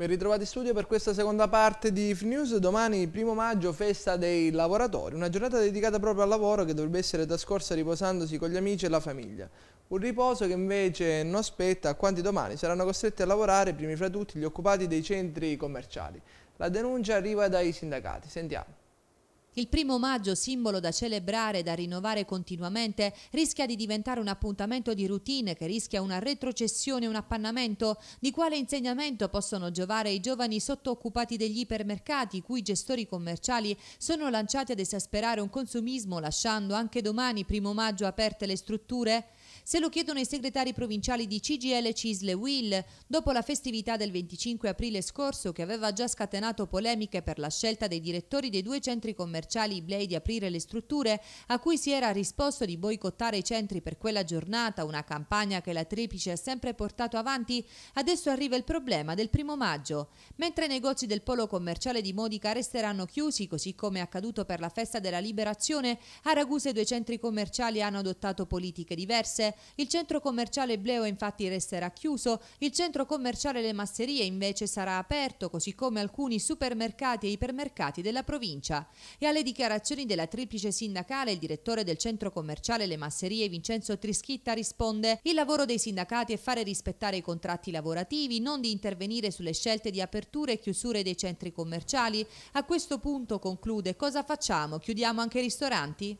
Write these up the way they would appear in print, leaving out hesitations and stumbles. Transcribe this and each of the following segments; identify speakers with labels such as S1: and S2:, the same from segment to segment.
S1: Ben ritrovati in studio per questa seconda parte di FNews. Domani, 1° maggio, festa dei lavoratori, una giornata dedicata proprio al lavoro che dovrebbe essere trascorsa riposandosi con gli amici e la famiglia. Un riposo che invece non spetta a quanti domani saranno costretti a lavorare, primi fra tutti gli occupati dei centri commerciali. La denuncia arriva dai sindacati. Sentiamo.
S2: Il 1° maggio, simbolo da celebrare e da rinnovare continuamente, rischia di diventare un appuntamento di routine che rischia una retrocessione e un appannamento. Di quale insegnamento possono giovare i giovani sottooccupati degli ipermercati, i cui gestori commerciali sono lanciati ad esasperare un consumismo, lasciando anche domani, 1° maggio, aperte le strutture? Se lo chiedono i segretari provinciali di CGIL, CISL e UIL, dopo la festività del 25 aprile scorso che aveva già scatenato polemiche per la scelta dei direttori dei 2 centri commerciali Iblei di aprire le strutture, a cui si era risposto di boicottare i centri per quella giornata, una campagna che la Triplice ha sempre portato avanti, adesso arriva il problema del 1° maggio. Mentre i negozi del polo commerciale di Modica resteranno chiusi, così come è accaduto per la festa della Liberazione, a Ragusa i 2 centri commerciali hanno adottato politiche diverse. Il centro commerciale Bleo infatti resterà chiuso, il centro commerciale Le Masserie invece sarà aperto, così come alcuni supermercati e ipermercati della provincia. E alle dichiarazioni della Triplice sindacale, il direttore del centro commerciale Le Masserie, Vincenzo Trischitta, risponde: il lavoro dei sindacati è fare rispettare i contratti lavorativi, non di intervenire sulle scelte di aperture e chiusure dei centri commerciali. A questo punto, conclude, cosa facciamo? Chiudiamo anche i ristoranti?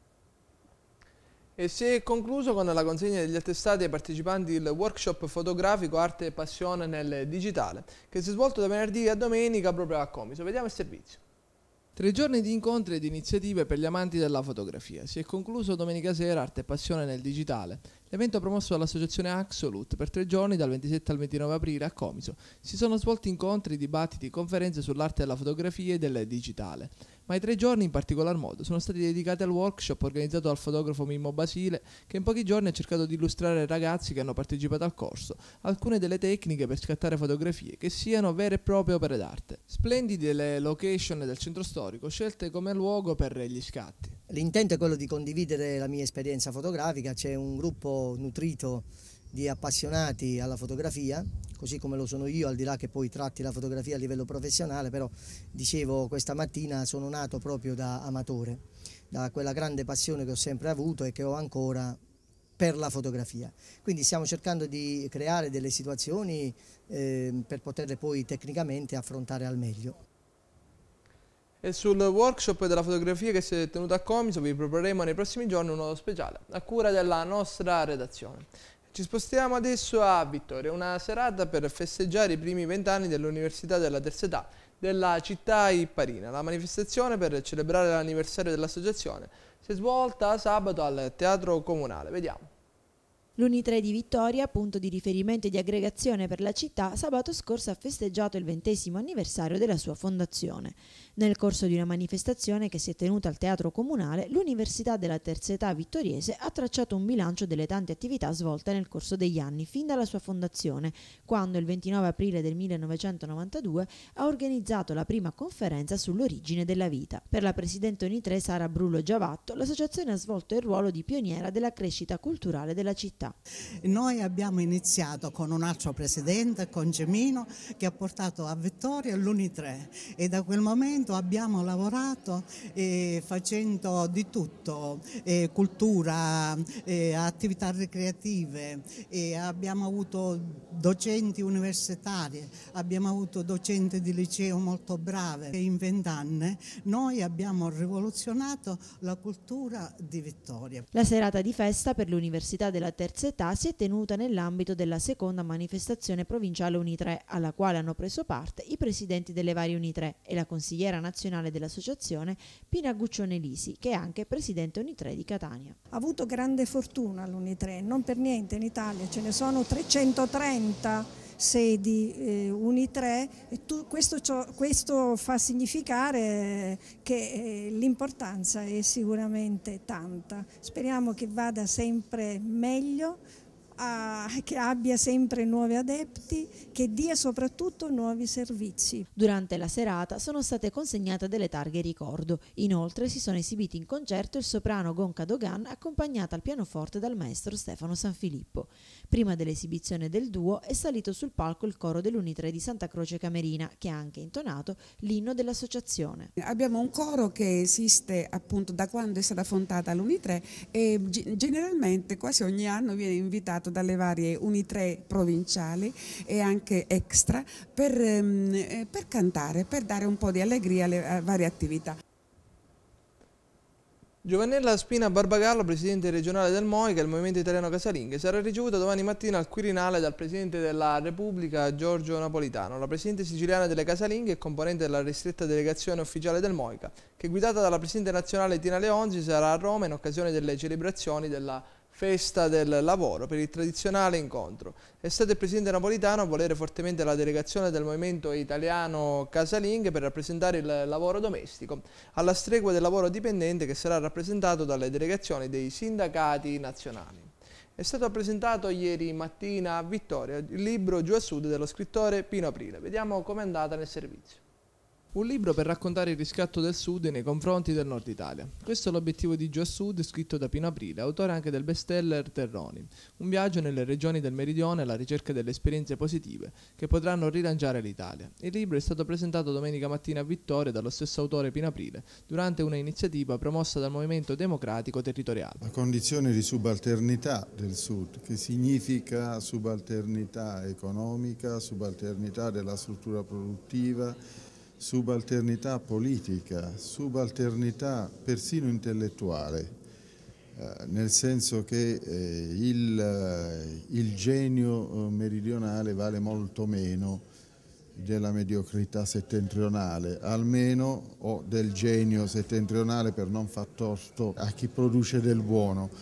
S1: E si è concluso con la consegna degli attestati ai partecipanti del workshop fotografico Arte e Passione nel digitale, che si è svolto da venerdì a domenica proprio a Comiso. Vediamo il servizio. 3 giorni di incontri e di iniziative per gli amanti della fotografia. Si è concluso domenica sera Arte e Passione nel digitale. L'evento promosso dall'associazione Axolute per 3 giorni dal 27 al 29 aprile a Comiso. Si sono svolti incontri, dibattiti, conferenze sull'arte della fotografia e del digitale. Ma i 3 giorni in particolar modo sono stati dedicati al workshop organizzato dal fotografo Mimmo Basile, che in pochi giorni ha cercato di illustrare ai ragazzi che hanno partecipato al corso alcune delle tecniche per scattare fotografie che siano vere e proprie opere d'arte. Splendide le location del centro storico scelte come luogo per gli scatti.
S3: L'intento è quello di condividere la mia esperienza fotografica. C'è un gruppo nutrito di appassionati alla fotografia, così come lo sono io, al di là che poi tratti la fotografia a livello professionale, però dicevo questa mattina sono nato proprio da amatore, da quella grande passione che ho sempre avuto e che ho ancora per la fotografia. Quindi stiamo cercando di creare delle situazioni per poterle poi tecnicamente affrontare al meglio.
S1: E sul workshop della fotografia che si è tenuto a Comiso vi proporremo nei prossimi giorni un nuovo speciale a cura della nostra redazione. Ci spostiamo adesso a Vittoria, una serata per festeggiare i primi 20 anni dell'Università della Terza Età della città ipparina. La manifestazione per celebrare l'anniversario dell'associazione si è svolta sabato al Teatro Comunale. Vediamo.
S4: L'Uni3 di Vittoria, punto di riferimento e di aggregazione per la città, sabato scorso ha festeggiato il 20° anniversario della sua fondazione. Nel corso di una manifestazione che si è tenuta al Teatro Comunale, l'Università della Terza Età vittoriese ha tracciato un bilancio delle tante attività svolte nel corso degli anni, fin dalla sua fondazione, quando il 29 aprile del 1992 ha organizzato la prima conferenza sull'origine della vita. Per la presidente Uni3 Sara Brullo Giavatto, l'associazione ha svolto il ruolo di pioniera della crescita culturale della città.
S5: Noi abbiamo iniziato con un altro presidente, con Gemino, che ha portato a Vittoria l'Uni3 e da quel momento abbiamo lavorato facendo di tutto, cultura, attività ricreative, abbiamo avuto docenti universitari, abbiamo avuto docenti di liceo molto brave e in 20 anni noi abbiamo rivoluzionato la cultura di Vittoria.
S4: La serata di festa per l'Università della Terza Età si è tenuta nell'ambito della seconda manifestazione provinciale Uni3, alla quale hanno preso parte i presidenti delle varie Uni3 e la consigliera nazionale dell'associazione Pina Guccione Lisi, che è anche presidente Uni3 di Catania.
S6: Ha avuto grande fortuna l'Uni3, non per niente in Italia ce ne sono 330 sedi Uni3 e questo fa significare che l'importanza è sicuramente tanta. Speriamo che vada sempre meglio che abbia sempre nuovi adepti, che dia soprattutto nuovi servizi.
S4: Durante la serata sono state consegnate delle targhe ricordo. Inoltre si sono esibiti in concerto il soprano Gonca Dogan accompagnata al pianoforte dal maestro Stefano Sanfilippo. Prima dell'esibizione del duo è salito sul palco il coro dell'Uni3 di Santa Croce Camerina, che ha anche intonato l'inno dell'associazione.
S7: Abbiamo un coro che esiste appunto da quando è stata fondata l'Uni3 e generalmente quasi ogni anno viene invitato dalle varie Uni3 provinciali e anche extra per cantare, per dare un po' di allegria alle varie attività.
S1: Giovannella Spina Barbagallo, presidente regionale del MOICA, il Movimento Italiano Casalinghe, sarà ricevuta domani mattina al Quirinale dal Presidente della Repubblica Giorgio Napolitano, la Presidente siciliana delle Casalinghe e componente della ristretta delegazione ufficiale del MOICA, che guidata dalla Presidente nazionale Tina Leonzi sarà a Roma in occasione delle celebrazioni della Festa del Lavoro per il tradizionale incontro. È stato il Presidente Napolitano a volere fortemente la delegazione del Movimento Italiano Casalinghe per rappresentare il lavoro domestico, alla stregua del lavoro dipendente che sarà rappresentato dalle delegazioni dei sindacati nazionali. È stato presentato ieri mattina a Vittoria il libro Giù a Sud dello scrittore Pino Aprile. Vediamo com'è andata nel servizio. Un libro per raccontare il riscatto del Sud nei confronti del Nord Italia. Questo è l'obiettivo di Giù a Sud, scritto da Pino Aprile, autore anche del bestseller Terroni. Un viaggio nelle regioni del Meridione alla ricerca delle esperienze positive che potranno rilanciare l'Italia. Il libro è stato presentato domenica mattina a Vittoria dallo stesso autore Pino Aprile, durante una iniziativa promossa dal Movimento Democratico Territoriale.
S8: La condizione di subalternità del Sud, che significa subalternità economica, subalternità della struttura produttiva, subalternità politica, subalternità persino intellettuale, nel senso che il genio meridionale vale molto meno della mediocrità settentrionale, almeno, o del genio settentrionale, per non far torto a chi produce del buono.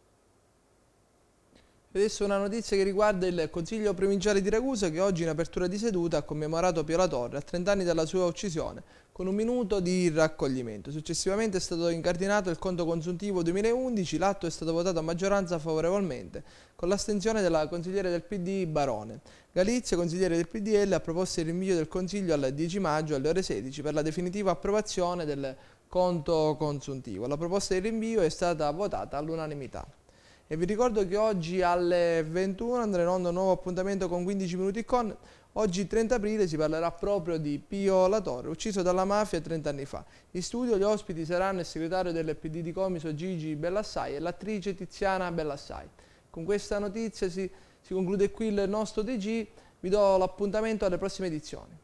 S1: Adesso una notizia che riguarda il Consiglio Provinciale di Ragusa, che oggi in apertura di seduta ha commemorato Pio La Torre a 30 anni dalla sua uccisione con un minuto di raccoglimento. Successivamente è stato incardinato il conto consuntivo 2011, l'atto è stato votato a maggioranza favorevolmente con l'astensione della consigliere del PD Barone. Galizia, consigliere del PDL, ha proposto il rinvio del Consiglio al 10 maggio alle ore 16 per la definitiva approvazione del conto consuntivo. La proposta di rinvio è stata votata all'unanimità. E vi ricordo che oggi alle 21 andrà in onda un nuovo appuntamento con 15 minuti con. Oggi 30 aprile si parlerà proprio di Pio La Torre, ucciso dalla mafia 30 anni fa. In studio gli ospiti saranno il segretario del PD di Comiso Gigi Bellassai e l'attrice Tiziana Bellassai. Con questa notizia si conclude qui il nostro TG, vi do l'appuntamento alle prossime edizioni.